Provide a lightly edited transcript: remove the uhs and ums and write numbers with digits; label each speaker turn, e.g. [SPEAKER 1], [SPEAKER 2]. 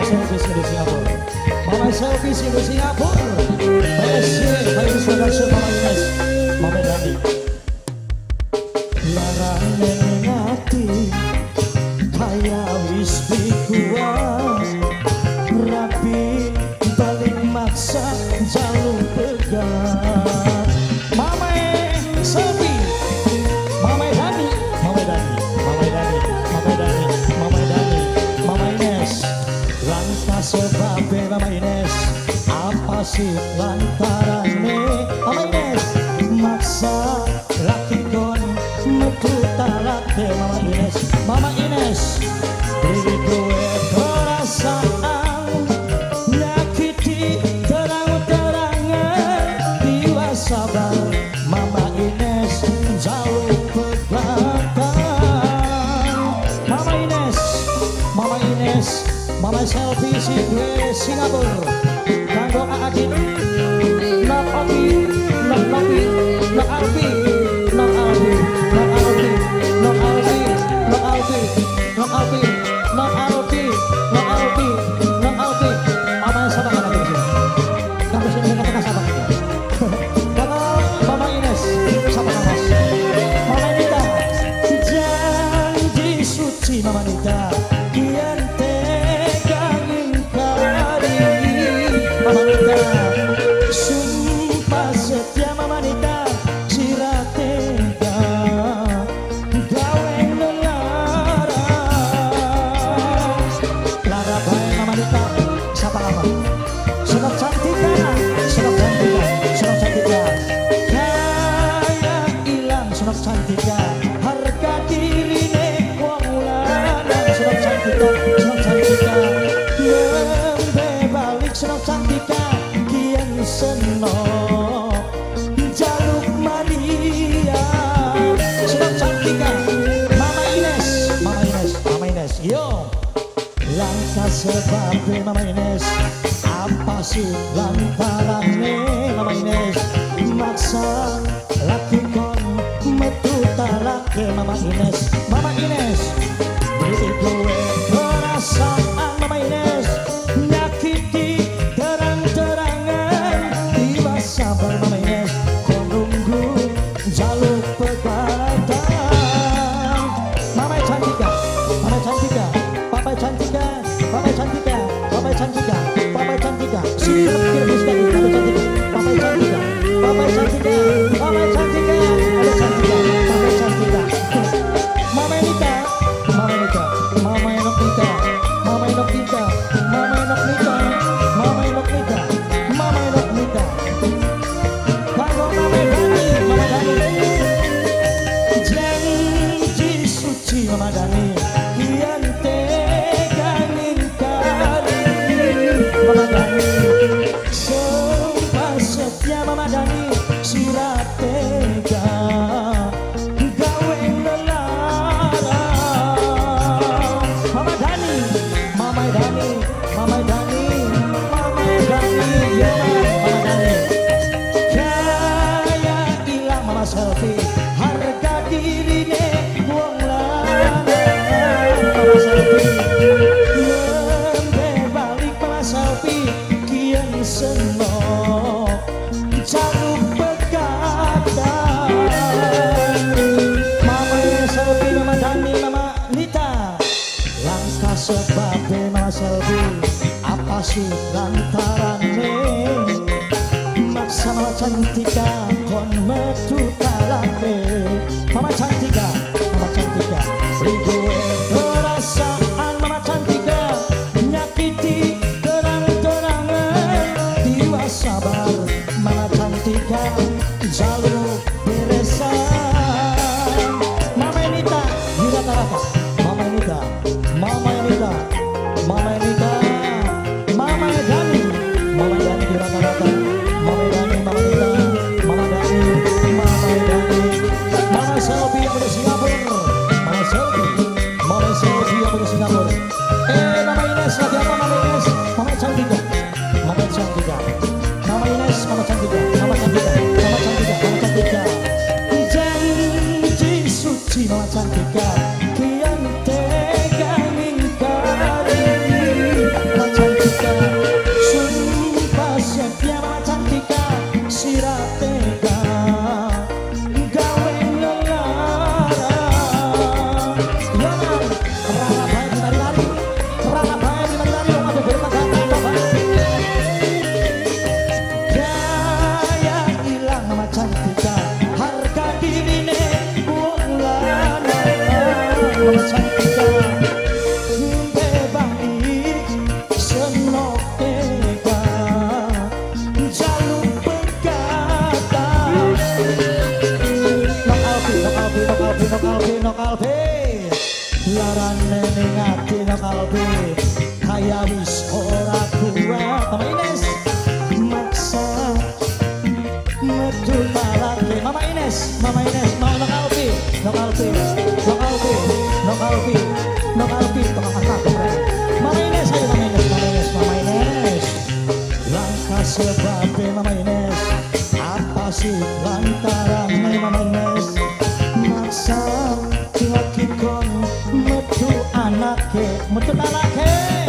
[SPEAKER 1] Selfie di Singapura. Mama Selfie di Singapura. PSC, Bayu Production, Mama Ines, Mama Dani. Larane ngati kaya wis dikuas rapi paling maksa jalur tegar. Mama Selfie, Mama Dani, Mama Dani, Mama Dani, Mama Dani, Mama Dani, Mama Ines. Lantas sebabnya Mama Ines, apa sih lantarannya Mama Ines maksa laki kon metu talake Mama Ines. Mama Ines beri gue perasaan nyakiti terang-terangan jiwa sabar. Mama Ines jauh belakang. Mama Ines, Mama Ines, Mama Selfie si gue Singapura. Kanggo Aagin, Nok Opi, Nok Nopi, Nok Alpi, Nok Alpi, Nok Alpi, Nok Alpi, Nok Alpi, Nok Alpi, Nok Alpi, Nok Alpi, Nok Alpi. Mama siapa kan lagi sini? Kamu sini kata siapa? Kata Mama Ines, siapa Mas? Mama Nita, janji suci Mama Nita. Kian tegang ingkari Mama Nita, sumpah setia Mama Nita, sira tega gawe nelarang. Lara bae Mama Nita, siapa lama? Senok cantika, senok cantika, senok cantika. Kaya ilang senok cantika, harga dirine wong lanang. Senok cantika, senok cantika, lembe balik senok cantika. Kian senok jaluk mania senok cantika. Mama Ines, Mama Ines, Mama Ines, yo. Lantas sebabnya Mama Ines, apa sih lantarannya Mama Ines maksa laki kon metu talake Mama Ines. Mama Ines beri gue perasaan Mama Ines nyakiti terang-terangan jiwa sabar Mama Ines kon nunggu jalur pegatan. Mama Cantika, Mama Cantika, Papa Cantika, Papa Cantika, Papa Cantika, Papa Cantika. Siap kirim sekali Papa Cantika, Papa Cantika, Papa Cantika, Papa Cantika, Papa Cantika, Papa Cantika. Mama Nita, Mama Nita, Mama Enok Nita, Mama Enok Nita, Mama Enok Nita, Mama Enok Nita, Mama Enok Nita. Kalau Mama Dani, Mama Dani, janji suci Mama Dani, kian tegang ingkari Mama Dani, sumpah setia Mama Dani, sira tega gawe nelarang. Mama Dani, Mama Dani, Mama Dani, Mama Dani, ya Mama Dani. Kaya ilang Mama Selfie, harga dirine wong lanang. Mama Selfie, lembe balik Mama Selfie, kian senok jaluk pegatan. Mama Selfie, Mama Dani, Mama Nita. Langkah sebabnya Mama Selfie, apa sih lantarannya maksa Mama Cantika kon metu talake. Mama Cantika, Mama Cantika, beri gue perasaan Mama Cantika nyakiti terang-terangan jiwa sabar Mama Cantika jalur beresan. Mama Nita, Yuda Taraka, Mama Nita, Mama Nita, Mama Nita, Mama Dani, Mama Dani Yuda Taraka, Mama Dani, Mama Nita, Mama Dani, Mama Dani, Mama Selfie yang udah Singapura, Mama Selfie, Mama Selfie yang udah Singapura. Mama Ines lagi apa Mama Ines? Mama Cantika, Mama Cantika, Mama Ines, Mama Cantika, Mama Cantika, Mama Cantika, Mama Cantika. Janji suci Mama Cantika, kian tegang ingkari Mama ya wis ora kuat. Mama Ines maksa metu talake. Mama Ines mau nok Alfi, nok Alfi, nok Alfi, nok Alfi, nok Alfi, tengah aku Mama Ines, ayo Mama Ines, Mama Ines, Mama Ines. Langkah sebabnya Mama Ines, apa sih lantaran Mama Ines maksa ngakikon metu anake, metu talake.